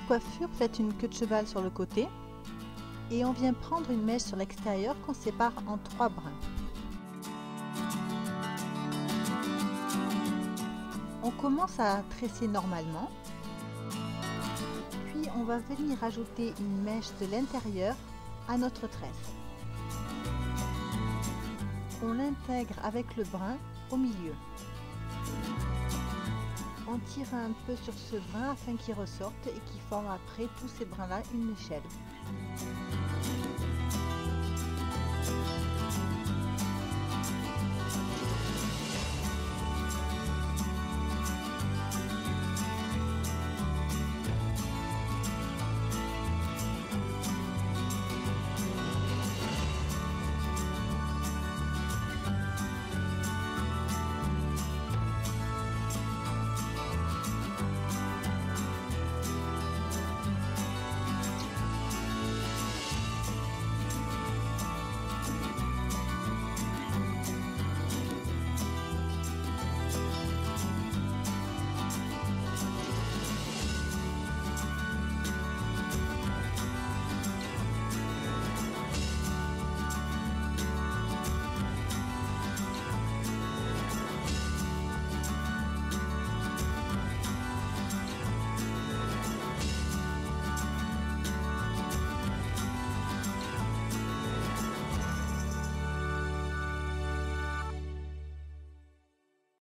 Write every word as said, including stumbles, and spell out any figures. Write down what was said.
coiffure, faites une queue de cheval sur le côté et on vient prendre une mèche sur l'extérieur qu'on sépare en trois brins. On commence à tresser normalement, puis on va venir ajouter une mèche de l'intérieur à notre tresse. On l'intègre avec le brin au milieu. On tire un peu sur ce brin afin qu'il ressorte et qu'il forme après tous ces brins là une échelle.